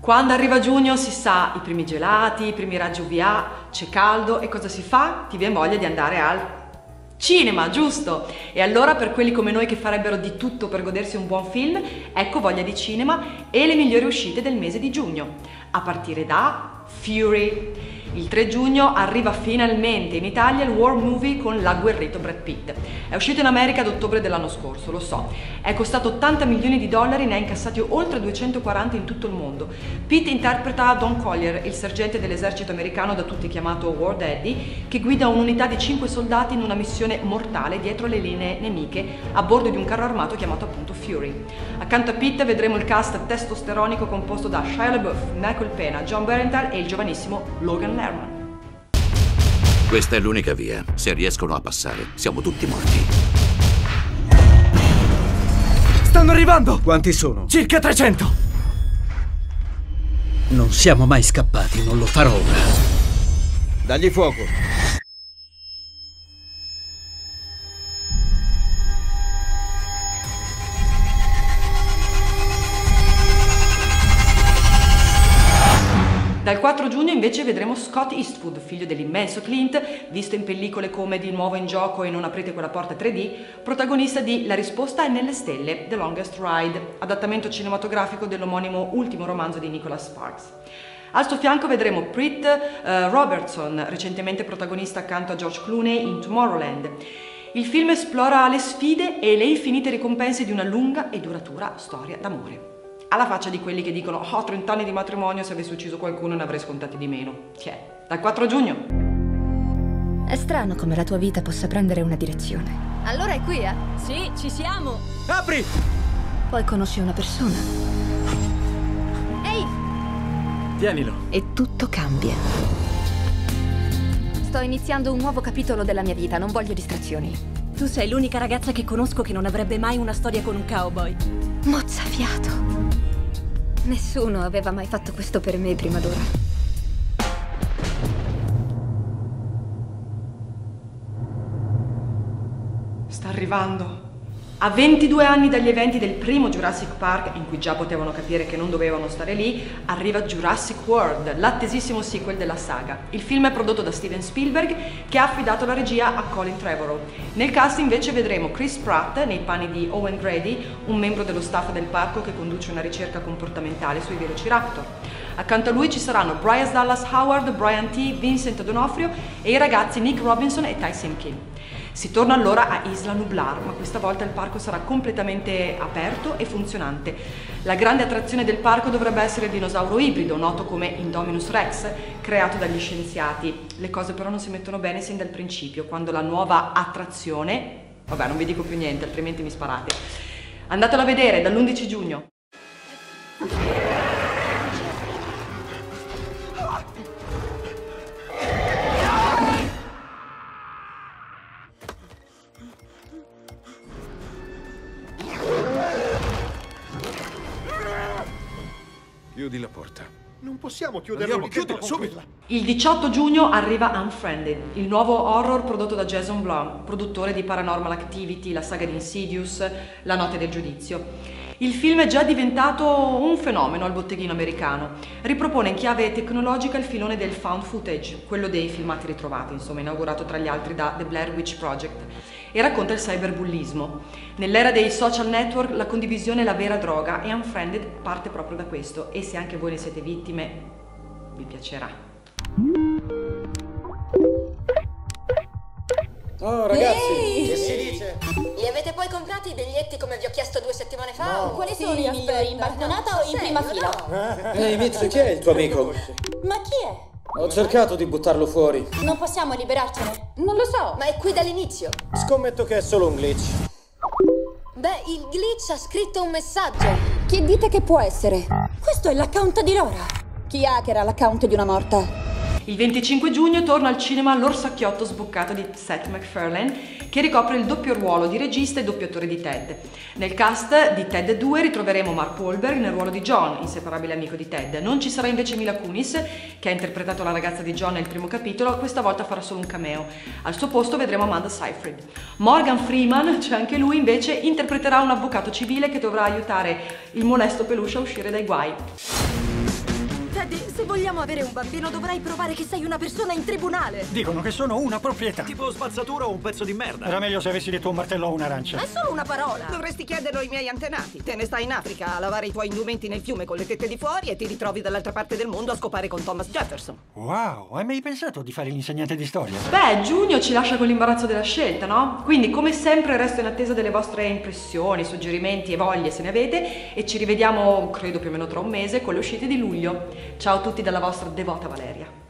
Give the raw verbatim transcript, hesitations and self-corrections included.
Quando arriva giugno si sa, i primi gelati, i primi raggi U V A, c'è caldo e cosa si fa? Ti viene voglia di andare al cinema, giusto? E allora per quelli come noi che farebbero di tutto per godersi un buon film, ecco voglia di cinema e le migliori uscite del mese di giugno, a partire da Fury. Il tre giugno arriva finalmente in Italia il war movie con l'agguerrito Brad Pitt. È uscito in America ad ottobre dell'anno scorso, lo so. È costato ottanta milioni di dollari e ne ha incassati oltre duecentoquaranta in tutto il mondo. Pitt interpreta Don Collier, il sergente dell'esercito americano da tutti chiamato War Daddy, che guida un'unità di cinque soldati in una missione mortale dietro le linee nemiche a bordo di un carro armato chiamato appunto Fury. Accanto a Pitt vedremo il cast testosteronico composto da Shia LaBeouf, Michael Pena, John Berenthal e il giovanissimo Logan Lerman. Questa è l'unica via. Se riescono a passare, siamo tutti morti. Stanno arrivando! Quanti sono? Circa trecento! Non siamo mai scappati, non lo farò ora. Dagli fuoco! Dal quattro giugno invece vedremo Scott Eastwood, figlio dell'immenso Clint, visto in pellicole come Di nuovo in gioco e Non aprite quella porta tre D, protagonista di La risposta è nelle stelle, The Longest Ride, adattamento cinematografico dell'omonimo ultimo romanzo di Nicholas Sparks. Al suo fianco vedremo Britt uh, Robertson, recentemente protagonista accanto a George Clooney in Tomorrowland. Il film esplora le sfide e le infinite ricompense di una lunga e duratura storia d'amore. Alla faccia di quelli che dicono oh, trenta anni di matrimonio, se avessi ucciso qualcuno ne avrei scontati di meno. Tiè, dal quattro giugno. È strano come la tua vita possa prendere una direzione. Allora è qui, eh? Sì, ci siamo. Apri! Poi conosci una persona. Ehi! Tienilo. E tutto cambia. Sto iniziando un nuovo capitolo della mia vita, non voglio distrazioni. Tu sei l'unica ragazza che conosco che non avrebbe mai una storia con un cowboy. Mozzafiato. Nessuno aveva mai fatto questo per me prima d'ora. Sta arrivando. A ventidue anni dagli eventi del primo Jurassic Park, in cui già potevano capire che non dovevano stare lì, arriva Jurassic World, l'attesissimo sequel della saga. Il film è prodotto da Steven Spielberg, che ha affidato la regia a Colin Trevorrow. Nel cast invece vedremo Chris Pratt nei panni di Owen Grady, un membro dello staff del parco che conduce una ricerca comportamentale sui velociraptor. Accanto a lui ci saranno Bryce Dallas Howard, Brian T, Vincent D'Onofrio e i ragazzi Nick Robinson e Ty Simpkin. Si torna allora a Isla Nublar, ma questa volta il parco sarà completamente aperto e funzionante. La grande attrazione del parco dovrebbe essere il dinosauro ibrido, noto come Indominus Rex, creato dagli scienziati. Le cose però non si mettono bene sin dal principio, quando la nuova attrazione... Vabbè, non vi dico più niente, altrimenti mi sparate. Andatelo a vedere dall'undici giugno. Chiudi la porta. Non possiamo chiuderla lì dentro con quella. Il diciotto giugno arriva Unfriended, il nuovo horror prodotto da Jason Blum, produttore di Paranormal Activity, la saga di Insidious, La notte del giudizio. Il film è già diventato un fenomeno al botteghino americano. Ripropone in chiave tecnologica il filone del found footage, quello dei filmati ritrovati, insomma, inaugurato tra gli altri da The Blair Witch Project, e racconta il cyberbullismo. Nell'era dei social network la condivisione è la vera droga e Unfriended parte proprio da questo, e se anche voi ne siete vittime, vi piacerà. Oh ragazzi, Ehi! che si dice? Li avete poi comprati i biglietti come vi ho chiesto due settimane fa? No. Quali Sì, sono i aspetta, migliori? in balconata No, o in sul prima serio, fila? no. Ehi Mitch, chi è il tuo amico? Ma chi è? Ho cercato di buttarlo fuori. Non possiamo liberarcene? Non lo so, ma è qui dall'inizio. Scommetto che è solo un glitch. Beh, il glitch ha scritto un messaggio. Chi dite che può essere? Questo è l'account di Laura. Chi hackera l'account di una morta? Il venticinque giugno torna al cinema L'orsacchiotto sboccato di Seth MacFarlane, che ricopre il doppio ruolo di regista e doppiatore di Ted. Nel cast di Ted due ritroveremo Mark Wahlberg nel ruolo di John, inseparabile amico di Ted. Non ci sarà invece Mila Kunis, che ha interpretato la ragazza di John nel primo capitolo, questa volta farà solo un cameo. Al suo posto vedremo Amanda Seyfried. Morgan Freeman, cioè anche lui, invece interpreterà un avvocato civile che dovrà aiutare il molesto peluche a uscire dai guai. Teddy, se vogliamo avere un bambino dovrai provare che sei una persona in tribunale. Dicono che sono una proprietà. Tipo spazzatura o un pezzo di merda. Era meglio se avessi detto un martello o un'arancia. È solo una parola. Dovresti chiederlo ai miei antenati. Te ne stai in Africa a lavare i tuoi indumenti nel fiume con le tette di fuori e ti ritrovi dall'altra parte del mondo a scopare con Thomas Jefferson. Wow, hai mai pensato di fare l'insegnante di storia? Beh, giugno ci lascia con l'imbarazzo della scelta, no? Quindi come sempre resto in attesa delle vostre impressioni, suggerimenti e voglie se ne avete e ci rivediamo, credo più o meno tra un mese, con le uscite di luglio. Ciao a tutti dalla vostra devota Valeria.